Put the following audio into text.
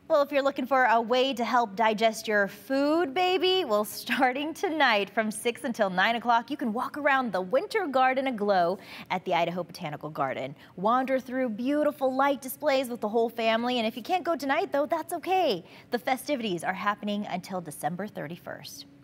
Well, if you're looking for a way to help digest your food, baby, well, starting tonight from 6 until 9 o'clock, you can walk around the Winter Garden aGlow at the Idaho Botanical Garden. Wander through beautiful light displays with the whole family, and if you can't go tonight, though, that's okay. The festivities are happening until December 31st.